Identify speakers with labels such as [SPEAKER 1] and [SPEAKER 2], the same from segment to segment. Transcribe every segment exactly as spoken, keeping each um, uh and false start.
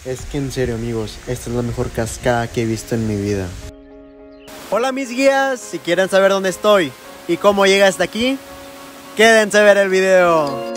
[SPEAKER 1] Es que en serio, amigos, esta es la mejor cascada que he visto en mi vida. Hola mis guías, si quieren saber dónde estoy y cómo llegué hasta aquí, quédense a ver el video.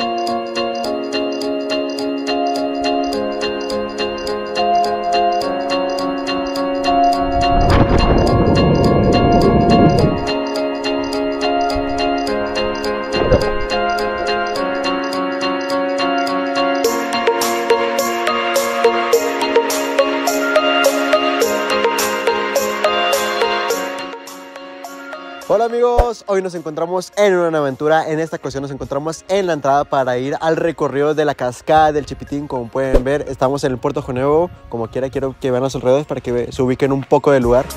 [SPEAKER 1] Hola amigos, hoy nos encontramos en una aventura. En esta ocasión nos encontramos en la entrada para ir al recorrido de la cascada del Chipitín. Como pueden ver, estamos en el Puerto Jonuevo. Como quiera, quiero que vean los alrededores para que se ubiquen un poco del lugar.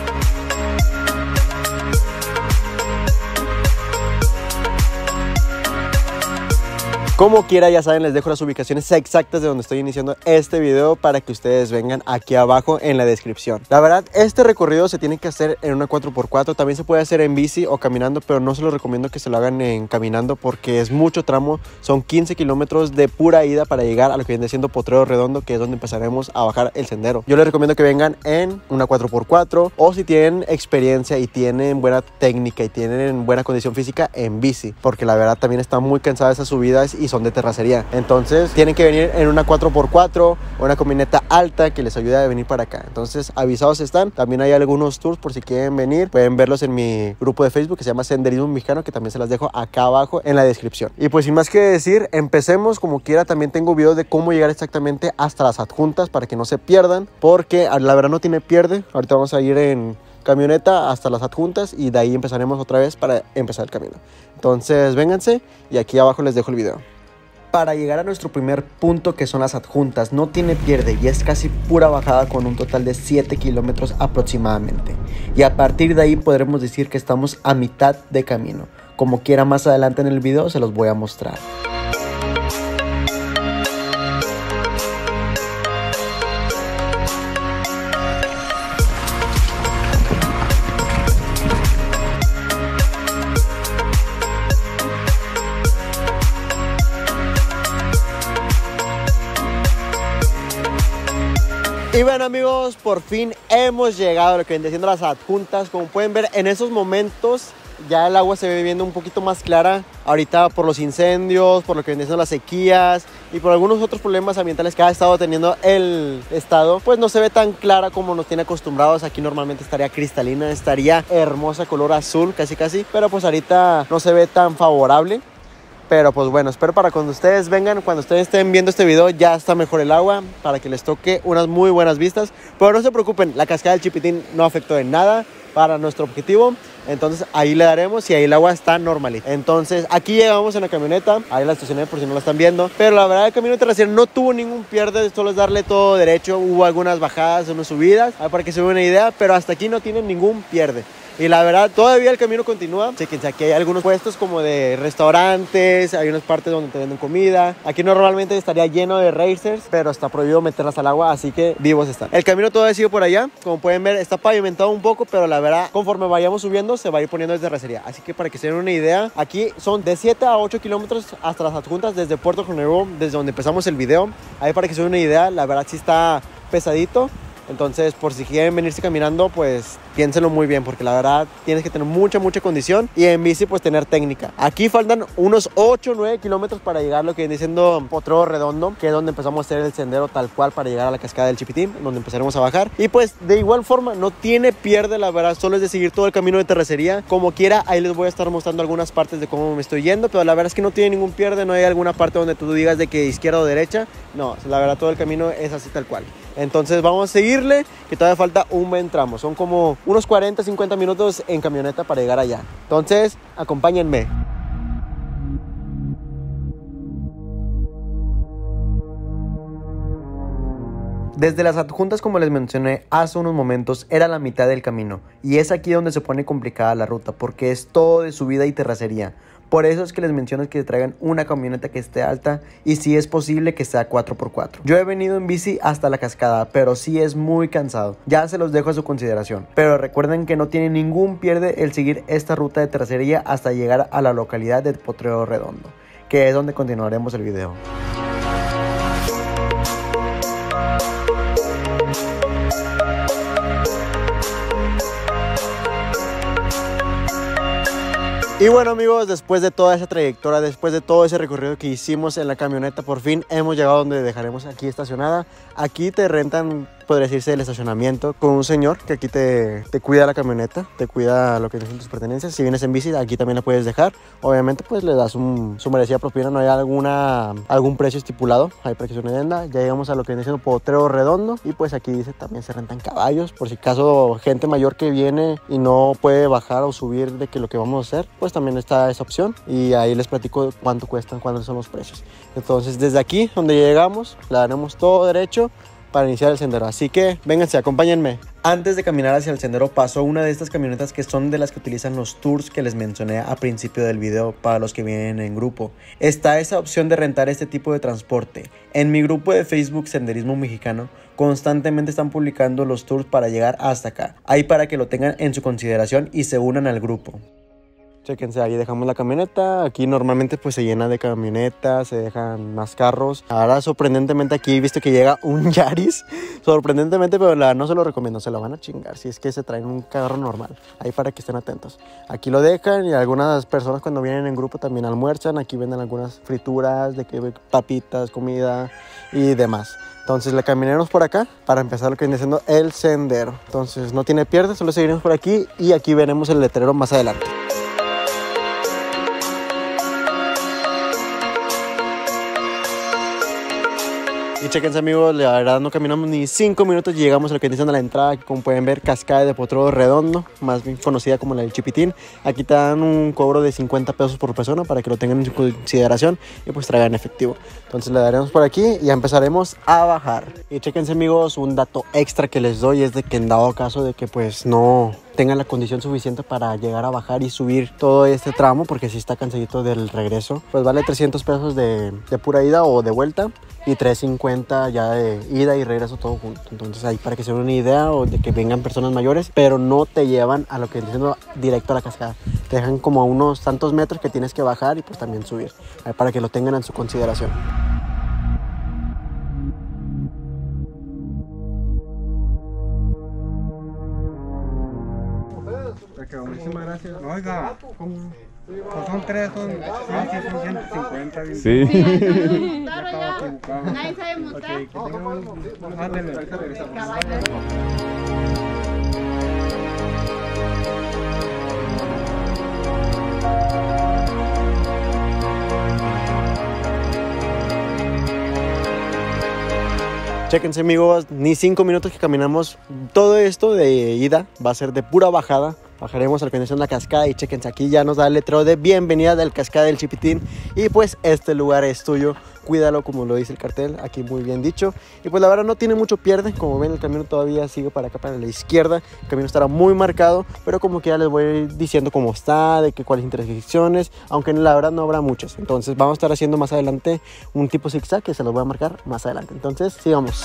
[SPEAKER 1] Como quiera, ya saben, les dejo las ubicaciones exactas de donde estoy iniciando este video para que ustedes vengan aquí abajo en la descripción. La verdad, este recorrido se tiene que hacer en una cuatro por cuatro. También se puede hacer en bici o caminando, pero no se los recomiendo que se lo hagan en caminando porque es mucho tramo. Son quince kilómetros de pura ida para llegar a lo que viene siendo Potrero Redondo, que es donde empezaremos a bajar el sendero. Yo les recomiendo que vengan en una cuatro por cuatro o si tienen experiencia y tienen buena técnica y tienen buena condición física, en bici, porque la verdad también están muy cansadas esas subidas y son de terracería. Entonces tienen que venir en una cuatro por cuatro o una camioneta alta que les ayude a venir para acá. Entonces avisados están. También hay algunos tours por si quieren venir. Pueden verlos en mi grupo de Facebook que se llama Senderismo Mexicano, que también se las dejo acá abajo en la descripción. Y pues sin más que decir, empecemos. Como quiera, también tengo video de cómo llegar exactamente hasta las adjuntas para que no se pierdan, porque la verdad no tiene pierde. Ahorita vamos a ir en camioneta hasta las adjuntas y de ahí empezaremos otra vez para empezar el camino. Entonces vénganse y aquí abajo les dejo el video. Para llegar a nuestro primer punto, que son las adjuntas, no tiene pierde y es casi pura bajada con un total de siete kilómetros aproximadamente. Y a partir de ahí podremos decir que estamos a mitad de camino. Como quiera, más adelante en el video se los voy a mostrar. Y bueno amigos, por fin hemos llegado a lo que viene siendo las adjuntas. Como pueden ver, en esos momentos ya el agua se ve viendo un poquito más clara. Ahorita por los incendios, por lo que viene siendo las sequías y por algunos otros problemas ambientales que ha estado teniendo el estado, pues no se ve tan clara como nos tiene acostumbrados. Aquí normalmente estaría cristalina, estaría hermosa, color azul casi casi, pero pues ahorita no se ve tan favorable. Pero pues bueno, espero para cuando ustedes vengan, cuando ustedes estén viendo este video, ya está mejor el agua para que les toque unas muy buenas vistas. Pero no se preocupen, la cascada del Chipitín no afectó en nada para nuestro objetivo. Entonces ahí le daremos y ahí el agua está normalita. Entonces aquí llegamos en la camioneta, ahí la estacioné por si no la están viendo. Pero la verdad el camino terrestre no tuvo ningún pierde, solo es darle todo derecho. Hubo algunas bajadas, unas subidas, para que se vean una idea, pero hasta aquí no tienen ningún pierde. Y la verdad, todavía el camino continúa. Chequense, aquí hay algunos puestos como de restaurantes, hay unas partes donde te venden comida. Aquí normalmente estaría lleno de racers, pero está prohibido meterlas al agua, así que vivos están. El camino todavía sigue por allá. Como pueden ver, está pavimentado un poco, pero la verdad, conforme vayamos subiendo, se va a ir poniendo de terracería. Así que para que se den una idea, aquí son de siete a ocho kilómetros hasta las adjuntas desde Puerto Jonuevo, desde donde empezamos el video. Ahí para que se den una idea, la verdad sí está pesadito. Entonces, por si quieren venirse caminando, pues piénsenlo muy bien, porque la verdad tienes que tener mucha, mucha condición y en bici pues tener técnica. Aquí faltan unos ocho o nueve kilómetros para llegar a lo que viene siendo Potrero Redondo, que es donde empezamos a hacer el sendero tal cual para llegar a la cascada del Chipitín, donde empezaremos a bajar. Y pues de igual forma no tiene pierde, la verdad, solo es de seguir todo el camino de terracería. Como quiera, ahí les voy a estar mostrando algunas partes de cómo me estoy yendo, pero la verdad es que no tiene ningún pierde, no hay alguna parte donde tú digas de que izquierda o derecha. No, la verdad todo el camino es así tal cual. Entonces vamos a seguirle, que todavía falta un buen tramo. Son como unos cuarenta, cincuenta minutos en camioneta para llegar allá. Entonces, acompáñenme. Desde las adjuntas, como les mencioné hace unos momentos, era la mitad del camino. Y es aquí donde se pone complicada la ruta, porque es todo de subida y terracería. Por eso es que les menciono que traigan una camioneta que esté alta y si es posible que sea cuatro por cuatro. Yo he venido en bici hasta la cascada, pero sí es muy cansado. Ya se los dejo a su consideración. Pero recuerden que no tiene ningún pierde el seguir esta ruta de terracería hasta llegar a la localidad de Potrero Redondo, que es donde continuaremos el video. Y bueno amigos, después de toda esa trayectoria, después de todo ese recorrido que hicimos en la camioneta, por fin hemos llegado a donde dejaremos aquí estacionada. Aquí te rentan, podría decirse, el estacionamiento con un señor que aquí te, te cuida la camioneta, te cuida lo que son tus pertenencias. Si vienes en bici, aquí también la puedes dejar. Obviamente pues le das un, su merecida propina, no hay alguna, algún precio estipulado, hay para que se una. Ya llegamos a lo que viene siendo Potrero Redondo y pues aquí dice también se rentan caballos, por si acaso gente mayor que viene y no puede bajar o subir de que lo que vamos a hacer, pues también está esa opción y ahí les platico cuánto cuestan, cuántos son los precios. Entonces desde aquí donde llegamos le daremos todo derecho para iniciar el sendero, así que vénganse, acompáñenme. Antes de caminar hacia el sendero pasó una de estas camionetas que son de las que utilizan los tours que les mencioné al principio del video para los que vienen en grupo. Está esa opción de rentar este tipo de transporte. En mi grupo de Facebook Senderismo Mexicano constantemente están publicando los tours para llegar hasta acá. Ahí para que lo tengan en su consideración y se unan al grupo. Chéquense, ahí dejamos la camioneta. Aquí normalmente pues se llena de camionetas, se dejan más carros. Ahora sorprendentemente aquí he visto que llega un Yaris. Sorprendentemente, pero la, no se lo recomiendo, se lo van a chingar si es que se traen un carro normal. Ahí para que estén atentos. Aquí lo dejan y algunas personas cuando vienen en grupo también almuerzan. Aquí venden algunas frituras, de que papitas, comida y demás. Entonces le caminaremos por acá para empezar lo que viene siendo el sendero. Entonces no tiene pierde, solo seguiremos por aquí y aquí veremos el letrero más adelante. Y chequense amigos, la verdad no caminamos ni cinco minutos y llegamos a lo que dicen a la entrada, como pueden ver, Cascada de Potrero Redondo, más bien conocida como la del Chipitín. Aquí te dan un cobro de cincuenta pesos por persona para que lo tengan en su consideración y pues traigan efectivo. Entonces le daremos por aquí y ya empezaremos a bajar. Y chequense amigos, un dato extra que les doy es de que en dado caso de que pues no tengan la condición suficiente para llegar a bajar y subir todo este tramo, porque si está cansadito del regreso, pues vale trescientos pesos de, de pura ida o de vuelta y trescientos cincuenta ya de ida y regreso todo junto. Entonces ahí para que se den una idea o de que vengan personas mayores, pero no te llevan a lo que diciendo directo a la cascada, te dejan como a unos tantos metros que tienes que bajar y pues también subir, ahí para que lo tengan en su consideración.
[SPEAKER 2] Muchísimas gracias. Oiga, ¿cómo? Pues son tres, son, sí, son ciento cincuenta.
[SPEAKER 3] Sí.
[SPEAKER 2] Sí. Ya estaba equivocado.
[SPEAKER 4] Nadie sabe montar.
[SPEAKER 2] Okay, que tengan... Ándale.
[SPEAKER 1] Chéquense amigos, ni cinco minutos que caminamos. Todo esto de ida va a ser de pura bajada. Bajaremos a la condición de la cascada y chéquense, aquí ya nos da el letrero de bienvenida del Cascada del Chipitín. Y pues este lugar es tuyo, cuídalo como lo dice el cartel, aquí muy bien dicho. Y pues la verdad no tiene mucho pierde, como ven el camino todavía sigue para acá, para la izquierda. El camino estará muy marcado, pero como que ya les voy diciendo cómo está, de que cuáles intersecciones, aunque la verdad no habrá muchas. Entonces vamos a estar haciendo más adelante un tipo zigzag que se los voy a marcar más adelante. Entonces sigamos.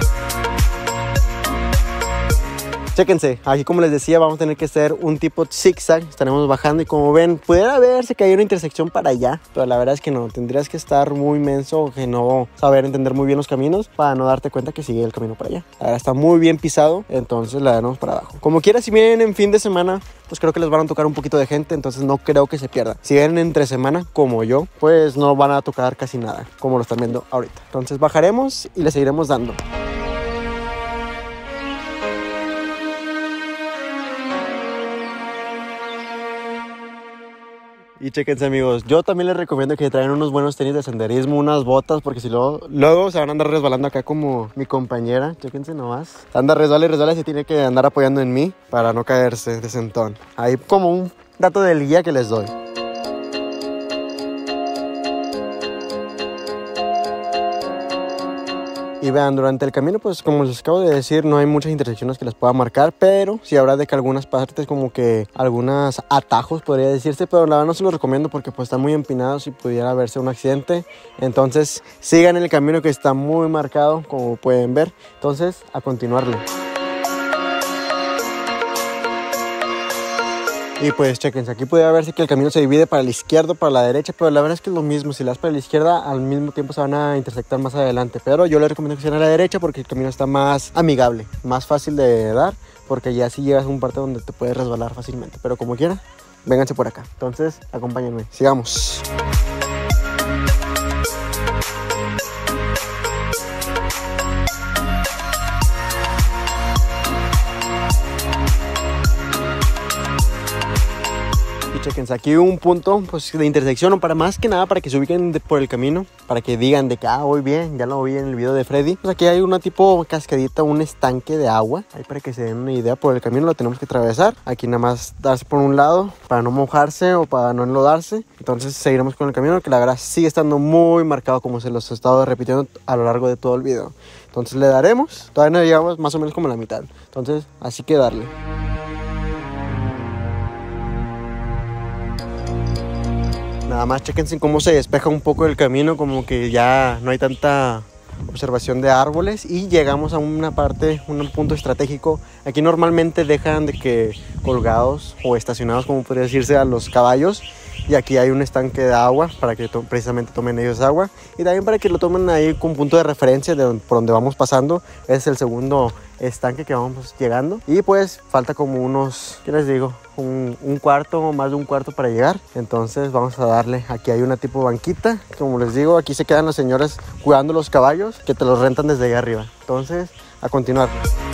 [SPEAKER 1] Chéquense, aquí como les decía vamos a tener que hacer un tipo zigzag, estaremos bajando y como ven pudiera verse que hay una intersección para allá, pero la verdad es que no, tendrías que estar muy menso, que no saber entender muy bien los caminos para no darte cuenta que sigue el camino para allá. La verdad está muy bien pisado, entonces la daremos para abajo. Como quiera, si vienen en fin de semana, pues creo que les van a tocar un poquito de gente, entonces no creo que se pierdan. Si vienen entre semana, como yo, pues no van a tocar casi nada, como lo están viendo ahorita. Entonces bajaremos y le seguiremos dando. Y chéquense amigos, yo también les recomiendo que traigan unos buenos tenis de senderismo, unas botas, porque si luego, luego se van a andar resbalando acá como mi compañera, chéquense nomás. Anda resbala y resbala y se tiene que andar apoyando en mí para no caerse de sentón. Ahí como un dato del guía que les doy. Y vean, durante el camino, pues como les acabo de decir, no hay muchas intersecciones que les pueda marcar, pero sí habrá de que algunas partes, como que algunos atajos podría decirse, pero la verdad no se los recomiendo porque pues están muy empinados y pudiera haberse un accidente. Entonces sigan el camino que está muy marcado, como pueden ver. Entonces a continuarle. Y pues chequense, aquí puede verse que el camino se divide para la izquierda, para la derecha, pero la verdad es que es lo mismo. Si le das para la izquierda, al mismo tiempo se van a intersectar más adelante. Pero yo les recomiendo que sean a la derecha porque el camino está más amigable, más fácil de dar, porque ya si llegas a un parte donde te puedes resbalar fácilmente. Pero como quiera, vénganse por acá. Entonces, acompáñenme, sigamos. Chequense, aquí un punto pues, de intersección, o para más que nada para que se ubiquen de, por el camino, para que digan de que ah, voy bien, ya lo vi en el video de Freddy. Pues aquí hay una tipo cascadita, un estanque de agua, ahí para que se den una idea. Por el camino lo tenemos que atravesar, aquí nada más darse por un lado para no mojarse o para no enlodarse. Entonces seguiremos con el camino, que la verdad sigue estando muy marcado como se los he estado repitiendo a lo largo de todo el video. Entonces le daremos, todavía no llegamos más o menos como a la mitad, entonces así que darle. Nada más chequense cómo se despeja un poco el camino, como que ya no hay tanta observación de árboles y llegamos a una parte, un punto estratégico. Aquí normalmente dejan de que colgados o estacionados, como podría decirse, a los caballos. Y aquí hay un estanque de agua para que to precisamente tomen ellos agua. Y también para que lo tomen ahí con punto de referencia de donde, por donde vamos pasando. Es el segundo estanque que vamos llegando. Y pues falta como unos, ¿qué les digo? Un, un cuarto o más de un cuarto para llegar. Entonces vamos a darle. Aquí hay una tipo banquita. Como les digo, aquí se quedan los señores cuidando los caballos que te los rentan desde allá arriba. Entonces, a continuar.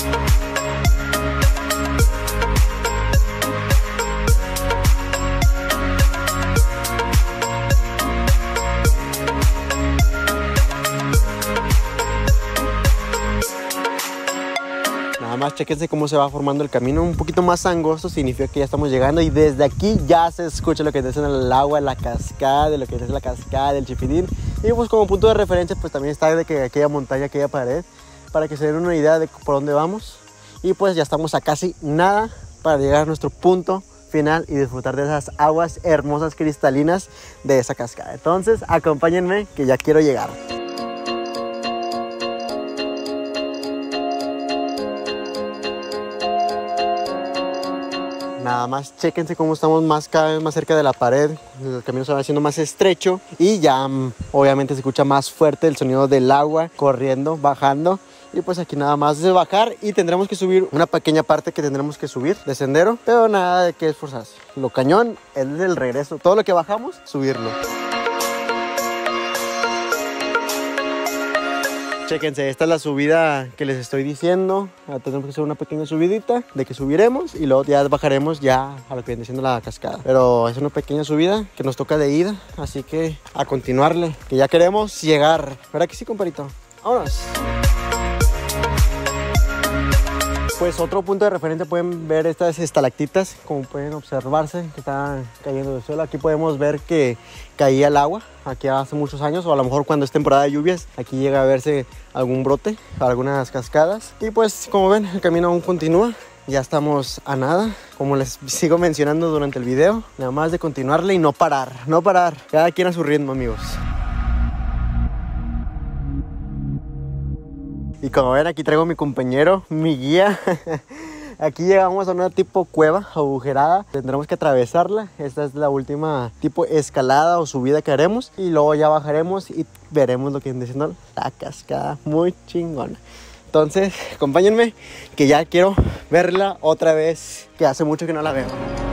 [SPEAKER 1] Más chequense cómo se va formando el camino, un poquito más angosto, significa que ya estamos llegando y desde aquí ya se escucha lo que dice en el agua, la cascada, de lo que es la cascada del Chipitín. Y pues como punto de referencia pues también está de que aquella montaña, aquella pared, para que se den una idea de por dónde vamos. Y pues ya estamos a casi nada para llegar a nuestro punto final y disfrutar de esas aguas hermosas cristalinas de esa cascada. Entonces acompáñenme que ya quiero llegar. Nada más chequense cómo estamos más cada vez más cerca de la pared. El camino se va haciendo más estrecho y ya obviamente se escucha más fuerte el sonido del agua corriendo, bajando. Y pues aquí nada más de bajar y tendremos que subir una pequeña parte que tendremos que subir de sendero, pero nada de que esforzarse. Lo cañón es el regreso, todo lo que bajamos, subirlo. Chéquense, esta es la subida que les estoy diciendo. Ahora tenemos que hacer una pequeña subidita de que subiremos y luego ya bajaremos ya a lo que viene siendo la cascada. Pero es una pequeña subida que nos toca de ida, así que a continuarle, que ya queremos llegar. ¿Verdad que sí, compadrito? ¡Vámonos! Pues otro punto de referencia, pueden ver estas estalactitas, como pueden observarse, que están cayendo del suelo. Aquí podemos ver que caía el agua, aquí hace muchos años, o a lo mejor cuando es temporada de lluvias, aquí llega a verse algún brote, algunas cascadas. Y pues como ven, el camino aún continúa, ya estamos a nada, como les sigo mencionando durante el video, nada más de continuarle y no parar, no parar, cada quien a su ritmo, amigos. Y como ven, aquí traigo a mi compañero, mi guía. Aquí llegamos a una tipo cueva agujerada. Tendremos que atravesarla. Esta es la última tipo escalada o subida que haremos. Y luego ya bajaremos y veremos lo que viene siendo la cascada. Muy chingona. Entonces, acompáñenme, que ya quiero verla otra vez, que hace mucho que no la veo.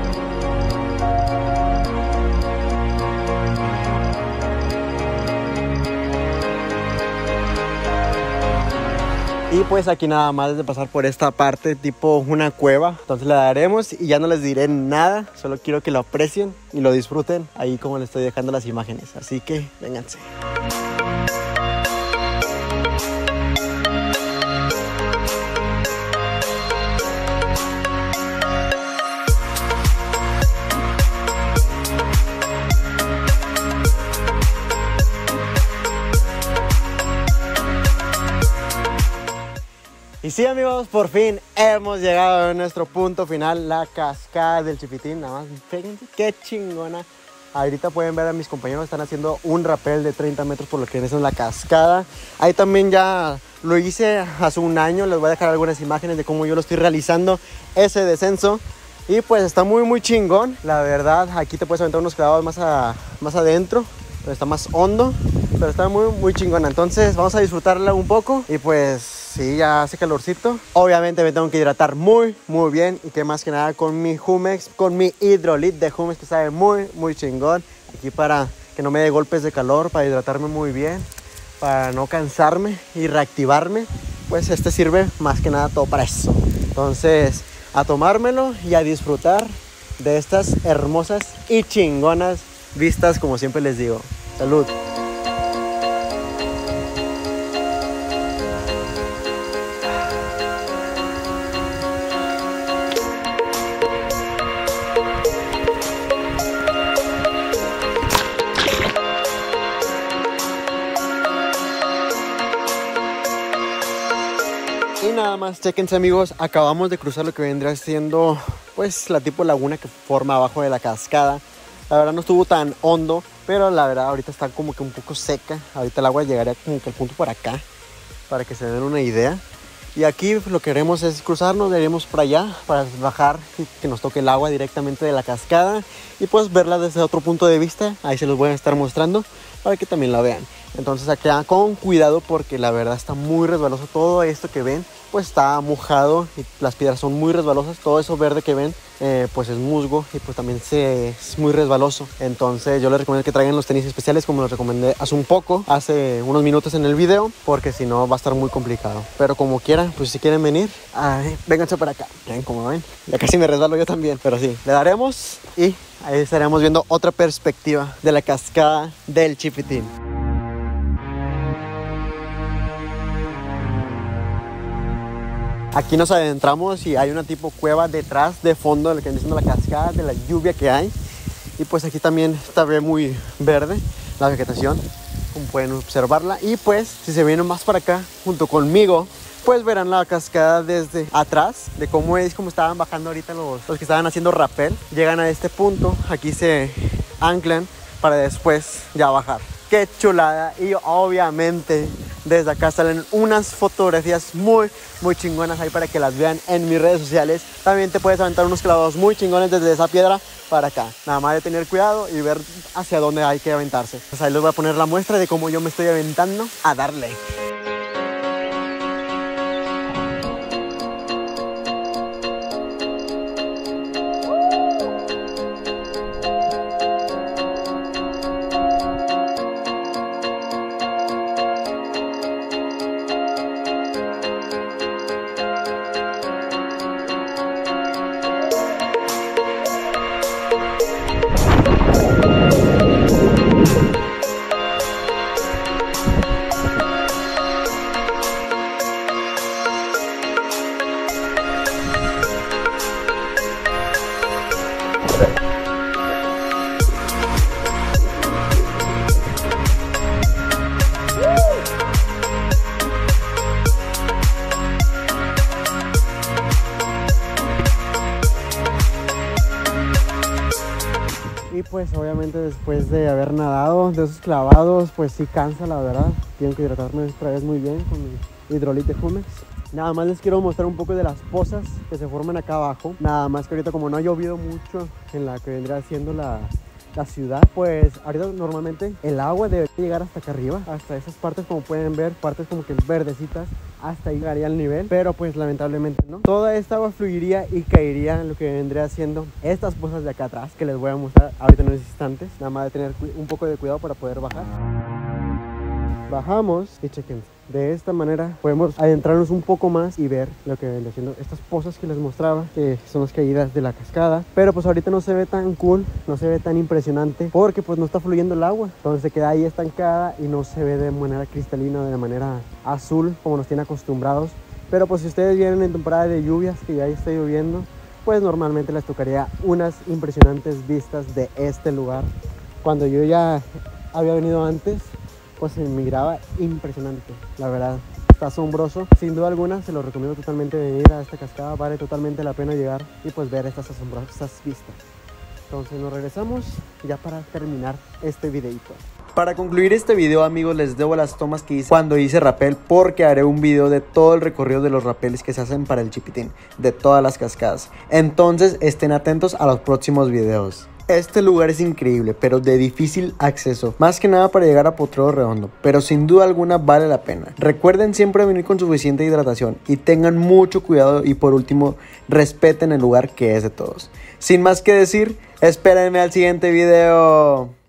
[SPEAKER 1] Y pues aquí nada más de pasar por esta parte tipo una cueva, entonces le daremos y ya no les diré nada, solo quiero que lo aprecien y lo disfruten ahí como les estoy dejando las imágenes, así que vénganse. Y sí, amigos, por fin hemos llegado a nuestro punto final, la cascada del Chipitín. Nada más, fíjense qué chingona. Ahorita pueden ver a mis compañeros, están haciendo un rappel de treinta metros por lo que es la cascada. Ahí también ya lo hice hace un año, les voy a dejar algunas imágenes de cómo yo lo estoy realizando, ese descenso. Y pues está muy muy chingón, la verdad. Aquí te puedes aventar unos clavados más, a, más adentro, pero está más hondo, pero está muy muy chingona. Entonces vamos a disfrutarla un poco y pues sí, ya hace calorcito. Obviamente me tengo que hidratar muy, muy bien. Y que más que nada con mi Jumex, con mi Hidrolit de Jumex, que sabe muy, muy chingón. Aquí para que no me dé golpes de calor, para hidratarme muy bien, para no cansarme y reactivarme. Pues este sirve más que nada todo para eso. Entonces, a tomármelo y a disfrutar de estas hermosas y chingonas vistas, como siempre les digo. Salud. Y nada más, chequense amigos, acabamos de cruzar lo que vendría siendo pues la tipo laguna que forma abajo de la cascada. La verdad no estuvo tan hondo, pero la verdad ahorita está como que un poco seca. Ahorita el agua llegaría como que al punto por acá, para que se den una idea. Y aquí lo que queremos es cruzarnos, iremos para allá, para bajar y que nos toque el agua directamente de la cascada. Y pues verla desde otro punto de vista, ahí se los voy a estar mostrando para que también la vean. Entonces acá con cuidado porque la verdad está muy resbaloso. Todo esto que ven pues está mojado y las piedras son muy resbalosas. Todo eso verde que ven eh, pues es musgo y pues también se, es muy resbaloso. Entonces yo les recomiendo que traigan los tenis especiales como los recomendé hace un poco, hace unos minutos en el video, porque si no va a estar muy complicado. Pero como quieran, pues si quieren venir, ay, vénganse para acá. Ven, como ven, ya casi me resbalo yo también, pero sí, le daremos y ahí estaremos viendo otra perspectiva de la cascada del Chipitín. Aquí nos adentramos y hay una tipo cueva detrás de fondo de lo que viene siendo la cascada, de la lluvia que hay. Y pues aquí también está muy verde la vegetación, como pueden observarla. Y pues si se vienen más para acá junto conmigo, pues verán la cascada desde atrás, de cómo es, como estaban bajando ahorita los, los que estaban haciendo rappel. Llegan a este punto, aquí se anclan para después ya bajar. ¡Qué chulada! Y obviamente desde acá salen unas fotografías muy, muy chingonas ahí para que las vean en mis redes sociales. También te puedes aventar unos clavados muy chingones desde esa piedra para acá. Nada más de tener cuidado y ver hacia dónde hay que aventarse. Pues ahí les voy a poner la muestra de cómo yo me estoy aventando a darle. Y pues obviamente después de haber nadado de esos clavados, pues sí cansa, la verdad. Tengo que hidratarme otra vez muy bien con mi Hidrolit de Jumex. Nada más les quiero mostrar un poco de las pozas que se forman acá abajo. Nada más que ahorita como no ha llovido mucho en la que vendría siendo la, la ciudad, pues ahorita normalmente el agua debe llegar hasta acá arriba, hasta esas partes, como pueden ver, partes como que verdecitas, hasta ahí llegaría al nivel, pero pues lamentablemente no. Toda esta agua fluiría y caería en lo que vendría siendo estas pozas de acá atrás, que les voy a mostrar ahorita en unos instantes. Nada más de tener un poco de cuidado para poder bajar. Bajamos y chequen, de esta manera podemos adentrarnos un poco más y ver lo que viene haciendo estas pozas que les mostraba, que son las caídas de la cascada. Pero pues ahorita no se ve tan cool, no se ve tan impresionante, porque pues no está fluyendo el agua, entonces se queda ahí estancada y no se ve de manera cristalina, de manera azul como nos tiene acostumbrados. Pero pues si ustedes vienen en temporada de lluvias, que ya está lloviendo, pues normalmente les tocaría unas impresionantes vistas de este lugar. Cuando yo ya había venido antes, pues se miraba impresionante, la verdad, está asombroso. Sin duda alguna se lo recomiendo totalmente venir a esta cascada, vale totalmente la pena llegar y pues ver estas asombrosas vistas. Entonces nos regresamos ya para terminar este videito. Para concluir este video, amigos, les debo las tomas que hice cuando hice rappel, porque haré un video de todo el recorrido de los rapeles que se hacen para el Chipitín, de todas las cascadas. Entonces estén atentos a los próximos videos. Este lugar es increíble, pero de difícil acceso, más que nada para llegar a Potrero Redondo, pero sin duda alguna vale la pena. Recuerden siempre venir con suficiente hidratación y tengan mucho cuidado, y por último, respeten el lugar que es de todos. Sin más que decir, espérenme al siguiente video.